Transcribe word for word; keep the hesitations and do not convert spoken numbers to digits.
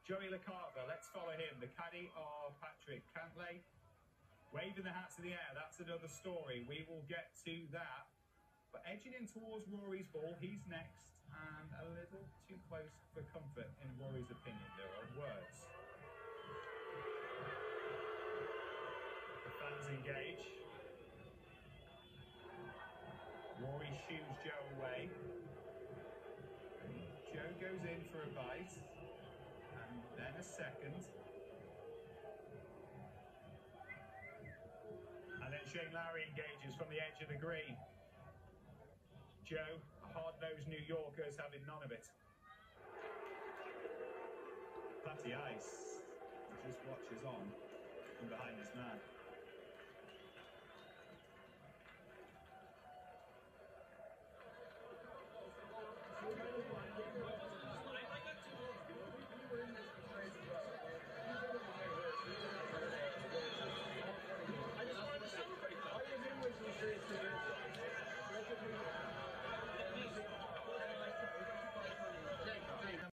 Joe LaCava, let's follow him. The caddie of Patrick Cantlay. Waving the hats in the air, that's another story. We will get to that. But edging in towards Rory's ball, he's next. And a little too close for comfort, in Rory's opinion. There are words. The fans engage. Rory shoos Joe away. Joe goes in for a bite. And then a second. And then Shane Lowry engages from the edge of the green. Joe, hard-nosed New Yorkers having none of it. Patty Ice just watches on from behind this man.